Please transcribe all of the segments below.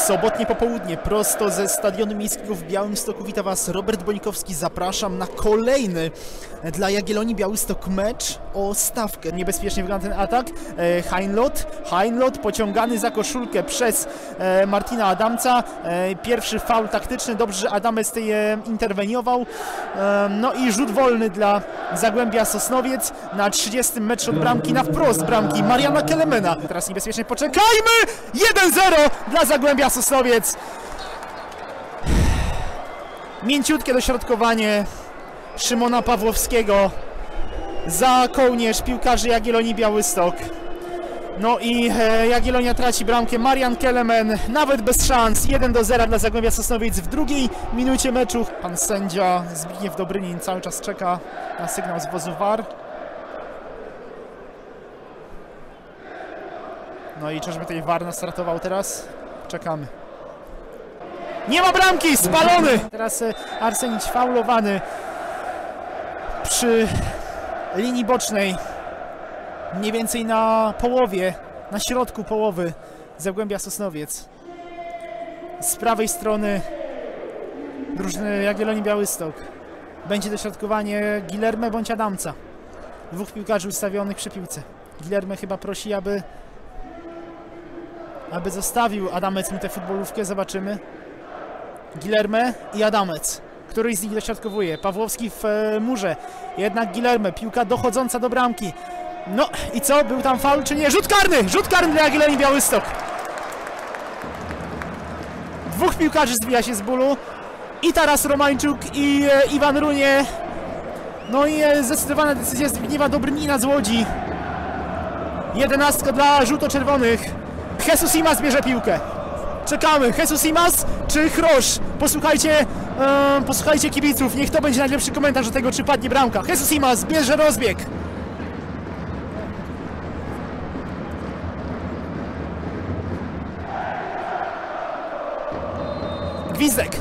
Sobotnie popołudnie, prosto ze Stadionu Miejskiego w Białymstoku wita Was Robert Bonikowski. Zapraszam na kolejny dla Jagiellonii Białystok mecz o stawkę. Niebezpiecznie wygląda ten atak. Heinlot pociągany za koszulkę przez Martina Adamca. Pierwszy faul taktyczny, dobrze, że Adamec tutaj interweniował. No i rzut wolny dla Zagłębia Sosnowiec na 30. metrze od bramki, na wprost bramki Mariana Kelemena. Teraz niebezpiecznie poczekajmy! 1-0 dla Zagłębia Sosnowiec. Mięciutkie dośrodkowanie Szymona Pawłowskiego za kołnierz piłkarzy Jagiellonii Białystok. No i Jagiellonia traci bramkę. Marian Kelemen nawet bez szans. 1-0 dla Zagłębia Sosnowiec w drugiej minucie meczu. Pan sędzia Zbigniew Dobrynin cały czas czeka na sygnał z wozu VAR. No i czyżby tutaj VAR nastartował teraz? Czekamy. Nie ma bramki! Spalony! Teraz Arsenić faulowany przy linii bocznej. Mniej więcej na połowie, na środku połowy Zagłębia Sosnowiec. Z prawej strony drużyny Jagiellonii Białystok będzie dośrodkowanie Guilherme bądź Adamca. Dwóch piłkarzy ustawionych przy piłce. Guilherme chyba prosi, aby zostawił Adamec mu tę futbolówkę. Zobaczymy. Guilherme i Adamec. Któryś z nich dośrodkowuje. Pawłowski w murze. Jednak Guilherme. Piłka dochodząca do bramki. No i co? Był tam faul czy nie? Rzut karny! Rzut karny dla Jagiellonii Białystok. Dwóch piłkarzy zbija się z bólu. I Taras Romańczuk i Iwan Runie. No i zdecydowana decyzja Zbigniewa Dobrynina z Łodzi. 11 dla żółto-czerwonych. Jesus Imas bierze piłkę. Czekamy. Jesus Imas czy Chrosz? Posłuchajcie kibiców. Niech to będzie najlepszy komentarz do tego, czy padnie bramka. Jesus Imas bierze rozbieg. Gwizdek.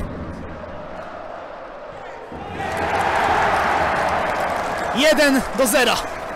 1-0.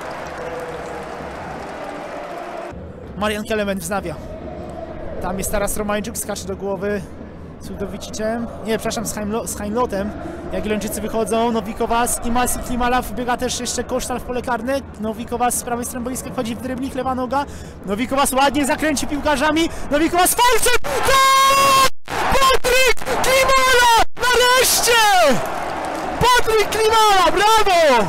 Marian Kelemen wznawia. Tam jest teraz Romańczuk, skacze do głowy z Udowicicem. Nie, przepraszam, z Heinlotem. Jagiellończycy wychodzą. Nowikowas, Imas i Klimala. Wbiega też jeszcze Kosztal w pole karne. Nowikowas z prawej strony boiska wchodzi w dryblik, lewa noga. Nowikowas ładnie zakręci piłkarzami. Nowikowas falcem! Tak! Patryk Klimala! Nareszcie! Patryk Klimala! Brawo!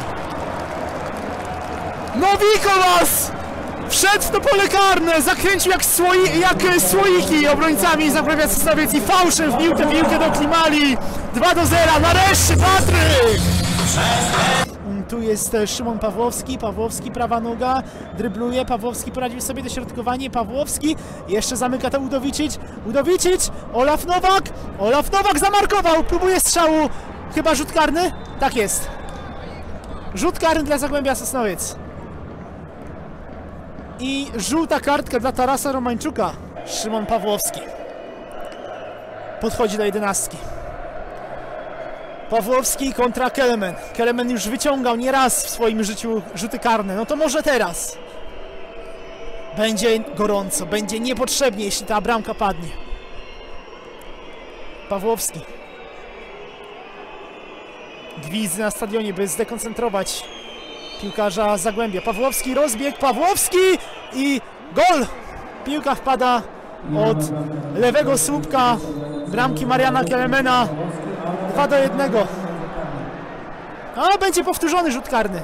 Nowikowas! Wszedł w to pole karne, zakręcił jak słoiki obrońcami Zagłębia Sosnowiec i fałszem wbił tę piłkę do Klimali. 2-0, nareszcie Patryk! Tu jest Szymon Pawłowski, prawa noga, drybluje, Pawłowski poradził sobie dośrodkowanie, Pawłowski, jeszcze zamyka to Udowicic, Olaf Nowak zamarkował, próbuje strzału, chyba rzut karny? Tak jest. Rzut karny dla Zagłębia Sosnowiec. I żółta kartka dla Tarasa Romańczuka. Szymon Pawłowski podchodzi do 11. Pawłowski kontra Kelemen. Kelemen już wyciągał nieraz w swoim życiu rzuty karne. No to może teraz będzie gorąco, będzie niepotrzebnie, jeśli ta bramka padnie. Pawłowski. Gwizdy na stadionie, by zdekoncentrować piłkarza Zagłębia. Pawłowski, rozbieg, Pawłowski i gol! Piłka wpada od lewego słupka bramki Mariana Kelemena. 2-1. A będzie powtórzony rzut karny.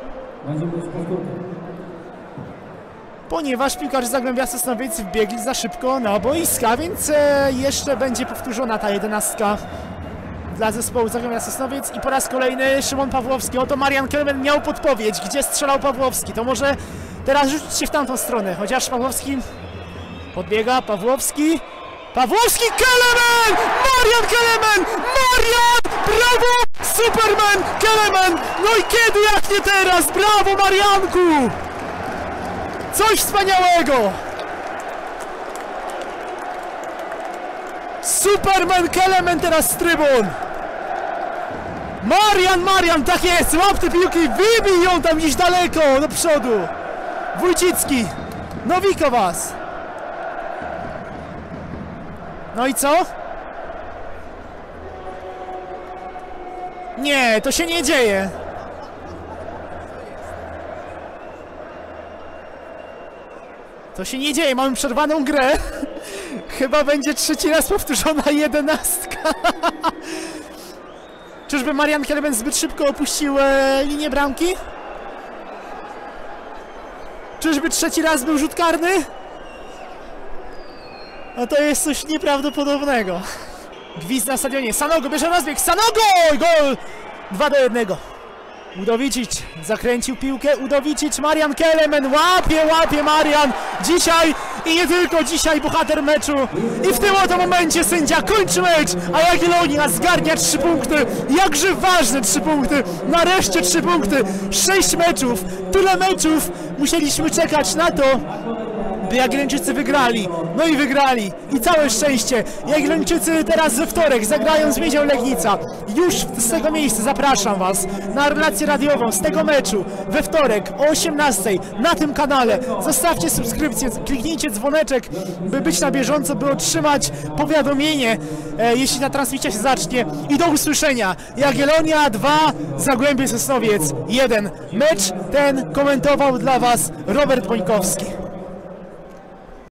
Ponieważ piłkarze Zagłębia Sosnowiec wbiegli za szybko na boiska, więc jeszcze będzie powtórzona ta 11 dla zespołu Zagłębia Sosnowiec i po raz kolejny Szymon Pawłowski. Oto Marian Kelemen miał podpowiedź, gdzie strzelał Pawłowski. To może teraz rzucić się w tamtą stronę, chociaż Pawłowski podbiega, Pawłowski, Kelemen! Marian Kelemen! Marian! Brawo! Superman! Kelemen! No i kiedy jak nie teraz? Brawo Marianku! Coś wspaniałego! Superman Kelemen teraz z trybun! Marian, tak jest! Łap te piłki, wybij ją tam gdzieś daleko, do przodu! Wójcicki, Nowikowas! No i co? Nie, to się nie dzieje. To się nie dzieje, mamy przerwaną grę. Chyba będzie trzeci raz powtórzona 11. Czyżby Marian Kelemen zbyt szybko opuścił linię bramki? Czyżby trzeci raz był rzut karny? No to jest coś nieprawdopodobnego. Gwizd na stadionie. Sanogo bierze rozbieg. Sanogo! Gol! 2-1. Udowicic zakręcił piłkę. Udowicic, Marian Kelemen. Łapie Marian. Dzisiaj i nie tylko dzisiaj bohater meczu. I w tym oto momencie sędzia kończy mecz. A Jagiellonia zgarnia 3 punkty. Jakże ważne 3 punkty. Nareszcie 3 punkty. 6 meczów. Tyle meczów musieliśmy czekać na to, by Jagiellończycy wygrali. No i wygrali. I całe szczęście. Jagiellończycy teraz we wtorek zagrają z Miedzią Legnica. Już z tego miejsca zapraszam Was na relację radiową z tego meczu we wtorek o 18 na tym kanale. Zostawcie subskrypcję, kliknijcie dzwoneczek, by być na bieżąco, by otrzymać powiadomienie, jeśli ta transmisja się zacznie. I do usłyszenia. Jagiellonia 2, Zagłębie Sosnowiec 1. Mecz ten komentował dla Was Robert Bońkowski.